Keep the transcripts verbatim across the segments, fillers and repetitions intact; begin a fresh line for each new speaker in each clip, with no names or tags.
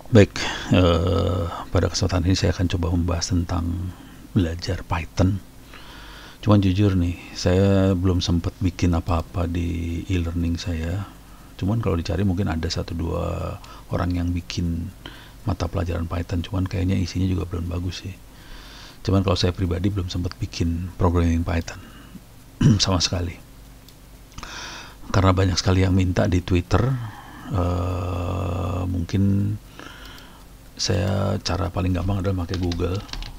Baik, eh, pada kesempatan ini saya akan coba membahas tentang belajar Python. Cuman jujur nih, saya belum sempat bikin apa-apa di e-learning saya. Cuman kalau dicari mungkin ada satu dua orang yang bikin mata pelajaran Python. Cuman kayaknya isinya juga belum bagus sih. Cuman kalau saya pribadi belum sempat bikin programming Python sama sekali. Karena banyak sekali yang minta di Twitter. Uh, mungkin saya cara paling gampang adalah pakai Google.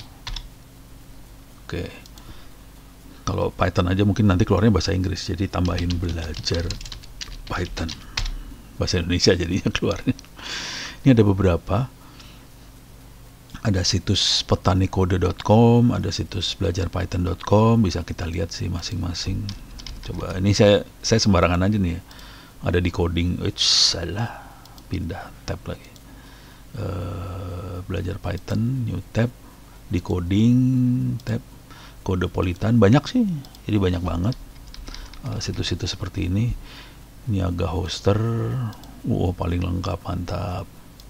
Oke. Kalau Python aja mungkin nanti keluarnya bahasa Inggris, jadi tambahin belajar Python. Bahasa Indonesia jadinya keluarnya. Ini ada beberapa. Ada situs petanikode dot com, ada situs belajar python dot com, bisa kita lihat sih masing-masing. Coba ini saya saya sembarangan aja nih ya. Ada di coding, eh salah, pindah tab lagi. Uh, belajar Python, new tab, decoding tab, Codepolitan, banyak sih, jadi banyak banget uh, situs-situs seperti ini. Niaga Hoster, wow paling lengkap, mantap.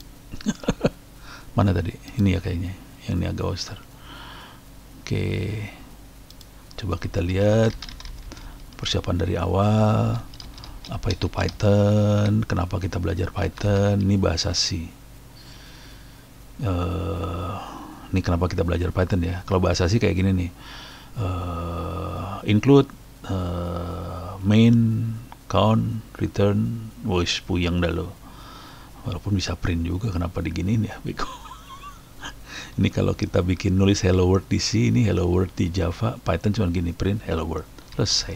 Mana tadi? Ini ya kayaknya yang Niaga Hoster. Oke, coba kita lihat persiapan dari awal. Apa itu Python? Kenapa kita belajar Python? Ini bahasa C. Uh, ini kenapa kita belajar Python ya? Kalau bahasa sih kayak gini nih, uh, include, uh, main, count, return, wish puyeng dah lo. Walaupun bisa print juga, kenapa diginiin ya? Ini kalau kita bikin nulis hello world di C, ini hello world di Java, Python cuma gini, print hello world, selesai.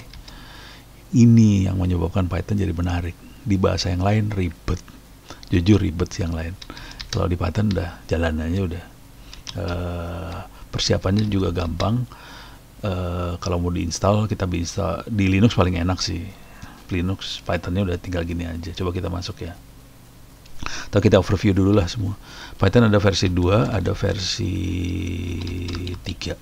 Ini yang menyebabkan Python jadi menarik. Di bahasa yang lain ribet, jujur ribet sih yang lain. Kalau di Python udah jalanannya udah, uh, persiapannya juga gampang. Uh, kalau mau diinstal kita bisa di Linux, paling enak sih Linux. Pythonnya udah tinggal gini aja. Coba kita masuk ya. Atau kita overview dulu lah semua. Python ada versi dua, ada versi tiga.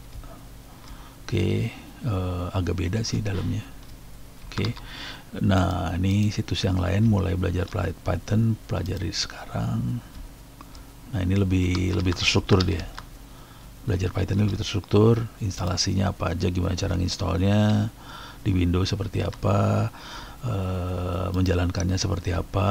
Oke, uh, agak beda sih dalamnya. Oke. Nah, ini situs yang lain mulai belajar Python, pelajari sekarang. Nah, ini lebih lebih terstruktur dia. Belajar Python ini lebih terstruktur, instalasinya apa aja, gimana cara installnya, di Windows seperti apa, uh, menjalankannya seperti apa.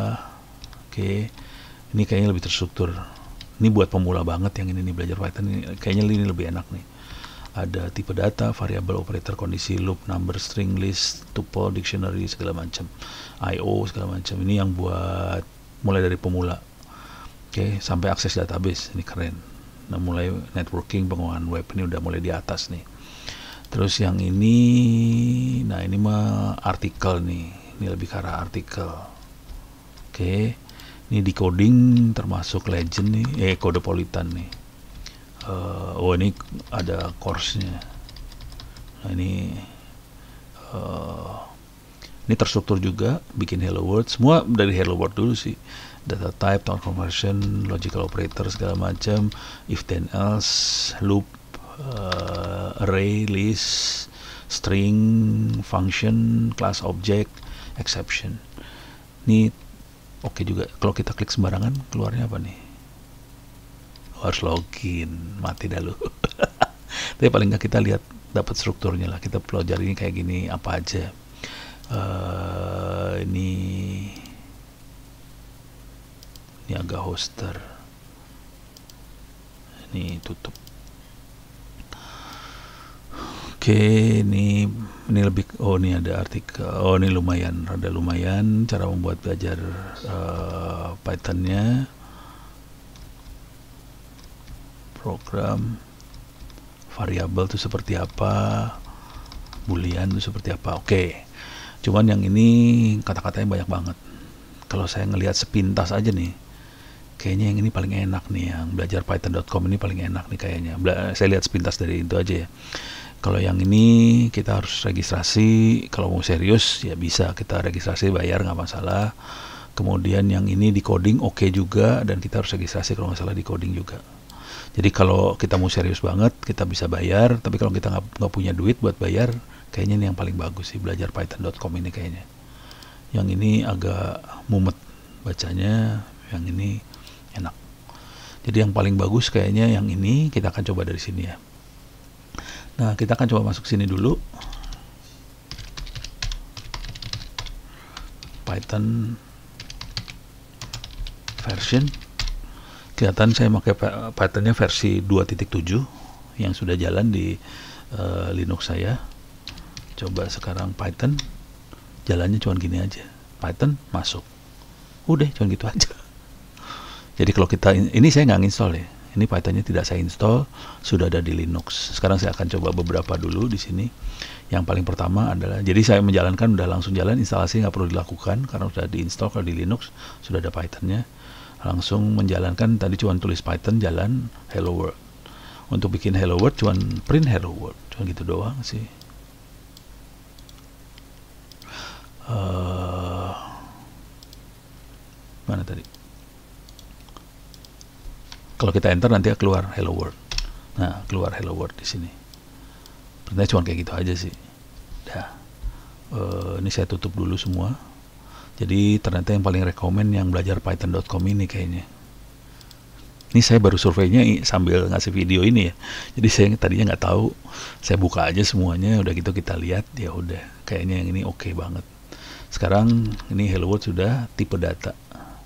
Oke, ini kayaknya lebih terstruktur. Ini buat pemula banget yang ini nih, belajar Python ini, kayaknya ini lebih enak nih. Ada tipe data, variabel, operator, kondisi, loop, number, string, list, tuple, dictionary, segala macam, I O segala macam. Ini yang buat mulai dari pemula. Oke, sampai akses database, ini keren. Nah, mulai networking, penguasaan web, ini udah mulai di atas nih. Terus yang ini, nah ini mah artikel nih, ini lebih ke arah artikel. Oke, ini decoding termasuk legend nih, eh Codepolitan nih. Uh, oh ini ada course-nya. Nah ini, uh, ini terstruktur juga, bikin hello world, semua dari hello world dulu sih. Data type, tone conversion, logical operator segala macam, if then else, loop, uh, array, list, string, function, class, object, exception. Ini oke okay juga. Kalau kita klik sembarangan keluarnya apa nih? Harus login, mati dah lu. Tapi paling nggak kita lihat dapat strukturnya lah. Kita pelajari ini kayak gini apa aja. Uh, ini Niaga Hoster. Ini tutup. Oke, ini ini lebih, oh ini ada artikel. Oh ini lumayan, rada lumayan cara membuat belajar uh, Python-nya. Program, variabel itu seperti apa, boolean itu seperti apa. Oke, cuman yang ini kata-katanya banyak banget. Kalau saya ngelihat sepintas aja nih, kayaknya yang ini paling enak nih, yang belajar python dot com ini paling enak nih kayaknya. Bela- saya lihat sepintas dari itu aja ya. Kalau yang ini kita harus registrasi. Kalau mau serius ya bisa kita registrasi, bayar nggak masalah. Kemudian yang ini di coding oke okay juga, dan kita harus registrasi kalau nggak salah di coding juga. Jadi kalau kita mau serius banget kita bisa bayar, tapi kalau kita nggak punya duit buat bayar, kayaknya ini yang paling bagus sih, belajar python dot com ini kayaknya. Yang ini agak mumet bacanya, yang ini enak. Jadi yang paling bagus kayaknya yang ini, kita akan coba dari sini ya. Nah, kita akan coba masuk sini dulu. Python version. Kelihatan saya pakai Pythonnya versi dua titik tujuh yang sudah jalan di uh, Linux saya. Coba sekarang Python, jalannya cuma gini aja. Python masuk. Udah, cuma gitu aja. Jadi kalau kita, ini saya nggak install ya. Ini Pythonnya tidak saya install, sudah ada di Linux. Sekarang saya akan coba beberapa dulu di sini. Yang paling pertama adalah, jadi saya menjalankan udah langsung jalan, instalasi nggak perlu dilakukan karena sudah diinstal. Kalau di Linux sudah ada Pythonnya. Langsung menjalankan, tadi cuma tulis Python, jalan hello world. Untuk bikin hello world cuma print hello world, cuma gitu doang sih. Uh, mana tadi? Kalau kita enter nanti keluar hello world. Nah, keluar hello world di sini. Pertanyaan cuma kayak gitu aja sih. Dah. Uh, ini saya tutup dulu semua. Jadi ternyata yang paling rekomen yang belajar python dot com ini kayaknya. Ini saya baru surveinya sambil ngasih video ini ya. Jadi saya tadinya nggak tahu. Saya buka aja semuanya. Udah gitu kita lihat. Ya udah. Kayaknya yang ini oke okay banget. Sekarang ini hello world sudah tipe data.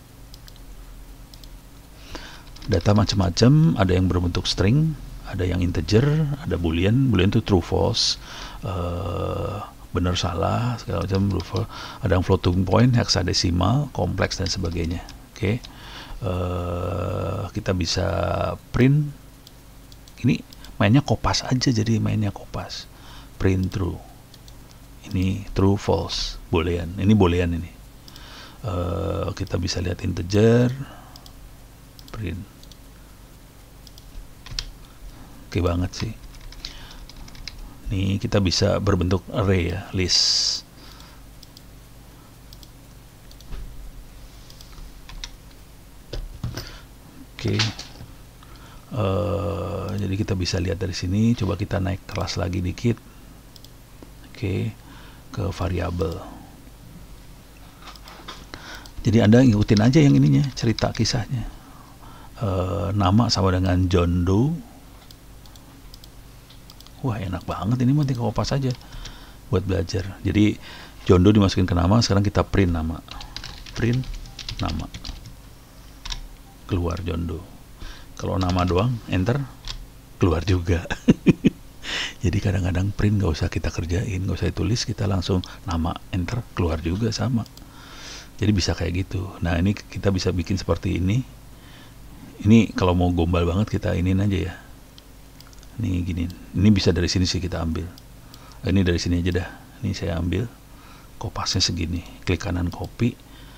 Data macam-macam, ada yang berbentuk string, ada yang integer, ada boolean, boolean itu true false, uh, benar salah, segala macam, ada yang floating point, hexadesimal, kompleks dan sebagainya. Oke, okay. uh, kita bisa print. Ini mainnya kopas aja, jadi mainnya kopas. Print true. Ini true false, boolean. Ini boolean ini. Uh, kita bisa lihat integer, print. Oke banget sih. Nih kita bisa berbentuk array ya, list. Oke. Uh, jadi kita bisa lihat dari sini. Coba kita naik kelas lagi dikit. Oke, ke variabel. Jadi Anda ngikutin aja yang ininya, cerita kisahnya. Uh, nama sama dengan John Doe. Wah, enak banget ini, mah tinggal kopas aja buat belajar. Jadi John Doe dimasukin ke nama, sekarang kita print nama. Print nama. Keluar John Doe. Kalau nama doang, enter, keluar juga. Jadi kadang-kadang print nggak usah kita kerjain, nggak usah ditulis, kita langsung nama, enter, keluar juga sama. Jadi bisa kayak gitu. Nah, ini kita bisa bikin seperti ini. Ini kalau mau gombal banget kita iniin aja ya. Nih gini, ini bisa dari sini sih kita ambil. Ini dari sini aja dah. Ini saya ambil, kopasnya segini. Klik kanan copy,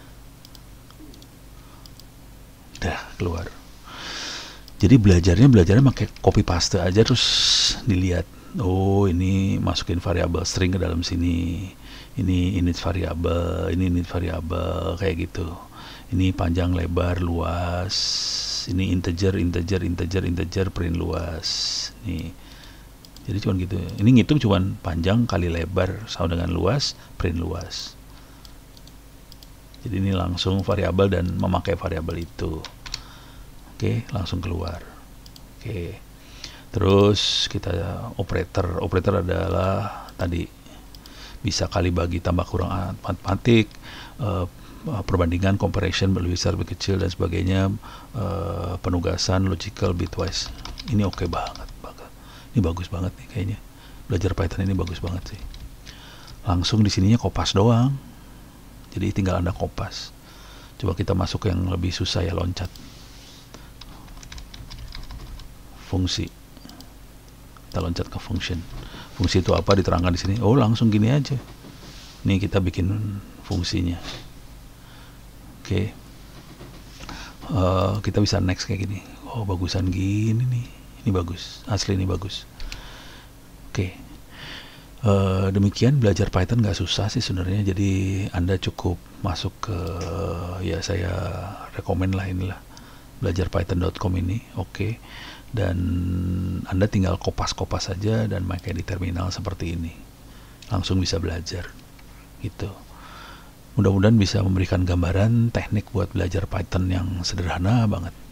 dah keluar. Jadi belajarnya belajarnya pakai copy paste aja, terus dilihat. Oh, ini masukin variabel string ke dalam sini. Ini init variabel, ini init variabel kayak gitu. Ini panjang, lebar, luas. Ini integer, integer, integer, integer, print luas. Nih. Jadi cuman gitu. Ini ngitung cuman panjang kali lebar sama dengan luas, print luas. Jadi ini langsung variabel dan memakai variabel itu. Oke, langsung keluar. Oke. Terus kita operator. Operator adalah tadi bisa kali bagi, tambah kurang, matematik, uh, perbandingan, comparison, lebih besar, lebih kecil dan sebagainya, uh, penugasan, logical, bitwise. Ini oke okay banget, banget. Ini bagus banget nih kayaknya. Belajar Python ini bagus banget sih. Langsung di sininya kopas doang. Jadi tinggal Anda kopas. Coba kita masuk yang lebih susah ya, loncat. Fungsi. Kita loncat ke function. Fungsi itu apa diterangkan di sini. Oh, langsung gini aja. Nih kita bikin fungsinya. Oke, okay. uh, kita bisa next kayak gini. Oh, bagusan gini nih. Ini bagus, asli ini bagus. Oke, okay. uh, demikian belajar Python nggak susah sih sebenarnya. Jadi Anda cukup masuk ke, ya saya rekomen lah inilah belajar python dot com ini. Oke, okay. Dan Anda tinggal kopas-kopas saja dan pakai di terminal seperti ini. Langsung bisa belajar, gitu. Mudah-mudahan bisa memberikan gambaran teknik buat belajar Python yang sederhana banget.